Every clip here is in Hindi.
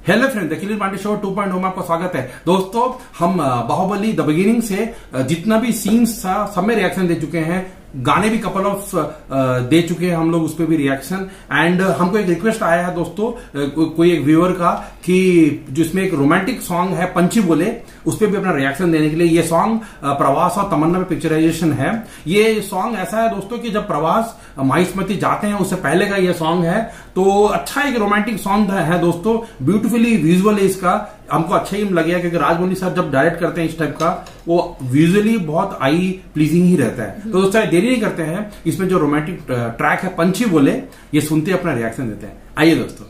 Hello friend, the Kilin Pandey show 2.0 में आपका स्वागत है। दोस्तों, हम बाहुबली द बिगिनिंग से जितना भी सीन्स था सब में रिएक्शन दे चुके हैं। गाने भी कपल ऑफ दे चुके हैं हम लोग, उस पर भी रिएक्शन। एंड हमको एक रिक्वेस्ट आया है दोस्तों, कोई एक व्यूअर का, कि जिसमें एक रोमांटिक सॉन्ग है पंछी बोले, उस पर भी अपना रिएक्शन देने के लिए। ये सॉन्ग प्रवास और तमन्ना में पिक्चराइजेशन है। ये सॉन्ग ऐसा है दोस्तों कि जब प्रवास माहिष्मती जाते हैं उससे पहले का ये सॉन्ग है, तो अच्छा एक रोमांटिक सॉन्ग है दोस्तों। ब्यूटीफुली विजुअल है इसका, हमको अच्छा ही लगेगा क्योंकि राजमौली साहब जब डायरेक्ट करते हैं इस टाइप का, वो विजुअली बहुत आई प्लीजिंग ही रहता है। तो दोस्तों देरी नहीं करते हैं, इसमें जो रोमांटिक ट्रैक है पंछी बोले, ये सुनते अपना रिएक्शन देते हैं। आइए दोस्तों।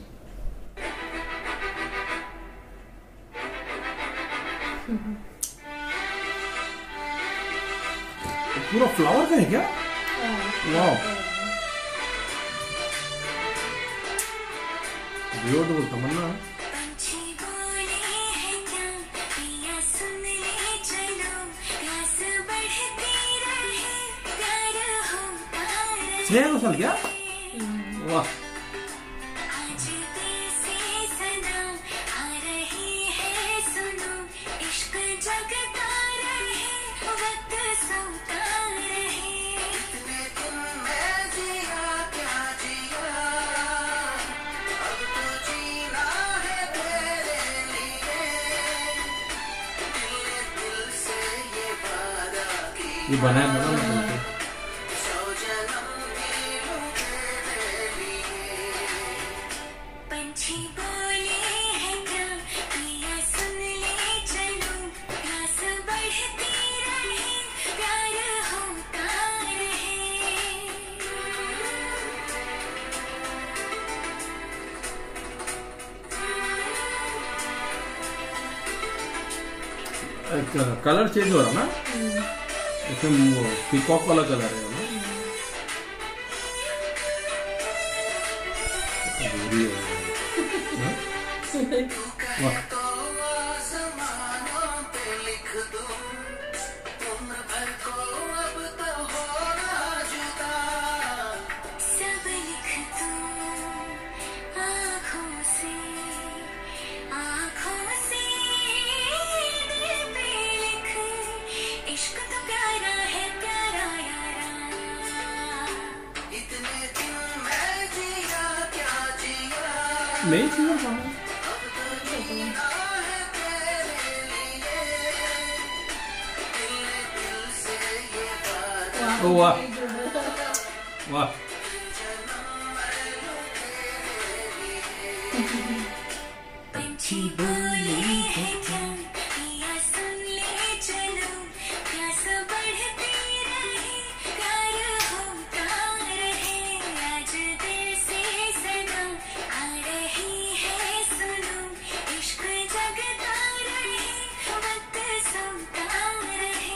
पूरा फ्लावर का है क्या? वाह, ब्यूटीफुल तमन्ना। श्रेया घोषाल क्या? वाह, ये बना है कलर चेंज हो रहा ना, इसमें वो पीकॉक वाला कलर है ना। नहीं चाहिए वाह वाह, पंछी बोले है क्या, पिया सुन ले चलो, प्यास बढ़ती रहे, प्यार होता रहे, आज दिल से सदा आ रही है सुनो, इश्क जगता रहे, वक्त सोता रहे।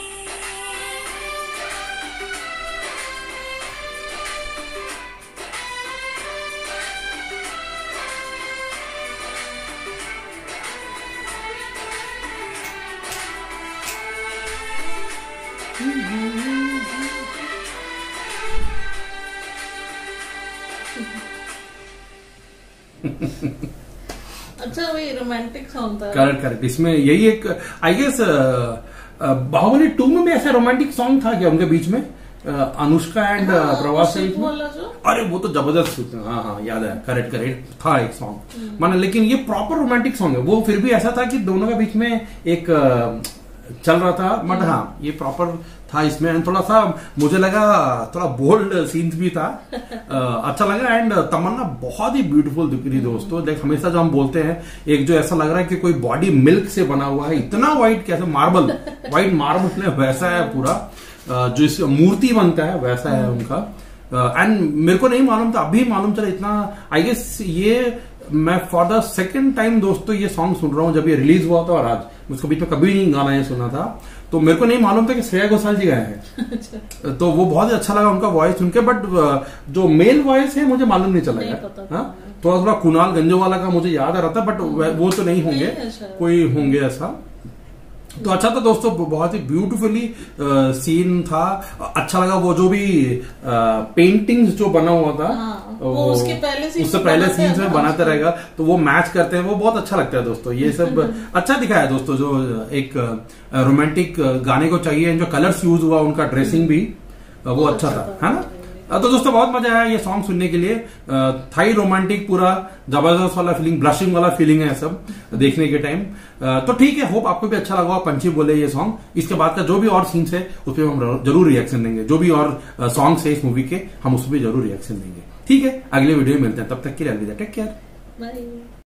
अच्छा, वही रोमांटिक सॉन्ग था। करेक्ट करेक्ट, इसमें यही एक आई गेस बाहुबली 2 में भी ऐसा रोमांटिक सॉन्ग था क्या उनके बीच में, अनुष्का एंड प्रवास के बीच में? अरे वो तो जबरदस्त, हाँ याद है, करेक्ट करेक्ट था एक सॉन्ग माना। लेकिन ये प्रॉपर रोमांटिक सॉन्ग है, वो फिर भी ऐसा था कि दोनों के बीच में एक चल रहा था, बट हाँ ये प्रॉपर था इसमें। थोड़ा सा मुझे लगा थोड़ा बोल्ड सीन्स भी था, अच्छा लगा। एंड तमन्ना बहुत ही ब्यूटीफुल दिख रही दोस्तों। देख, हमेशा जो हम बोलते हैं, एक जो ऐसा लग रहा है कि कोई बॉडी मिल्क से बना हुआ है, इतना व्हाइट, कैसे मार्बल, व्हाइट मार्बल वैसा है पूरा, जो इस मूर्ति बनता है वैसा है उनका। एंड मेरे को नहीं मालूम था, अभी मालूम चला इतना। आई गेस ये मैं फॉर द सेकेंड टाइम दोस्तों ये सॉन्ग सुन रहा हूँ। जब ये रिलीज हुआ था और आज, उसके बीच में कभी नहीं गाना ये सुना था, तो मेरे को नहीं मालूम था कि श्रेया घोषाल जी गाए हैं। तो वो बहुत ही अच्छा लगा उनका वॉइस सुन के। बट जो मेल वॉइस है मुझे मालूम नहीं चला। थोड़ा थोड़ा कुणाल गंजोवाला का मुझे याद आ रहा था, बट वो तो नहीं होंगे, कोई होंगे ऐसा। तो अच्छा था दोस्तों, बहुत ही ब्यूटीफुली सीन था, अच्छा लगा। वो जो भी पेंटिंग्स जो बना हुआ था वो उसके पहले उससे पहले सीन्स में बनाता रहेगा, तो वो मैच करते हैं, वो बहुत अच्छा लगता है दोस्तों। ये सब अच्छा दिखाया दोस्तों, जो एक रोमांटिक गाने को चाहिए, जो कलर्स यूज हुआ, उनका ड्रेसिंग भी वो अच्छा था, है ना। तो दोस्तों बहुत मजा आया ये सॉन्ग सुनने के लिए। थाई रोमांटिक, पूरा जबरदस्त वाला फीलिंग, ब्लशिंग वाला फीलिंग है सब देखने के टाइम। तो ठीक है, होप आपको भी अच्छा लगा, पंछी बोले ये सॉन्ग। इसके बाद का जो भी और सीन्स है उस पर हम जरूर रिएक्शन देंगे, जो भी और सॉन्ग्स है इस मूवी के, हम उस पर जरूर रिएक्शन देंगे। ठीक है, अगले वीडियो में मिलते हैं, तब तक के लिए अलविदा, टेक केयर, बाय।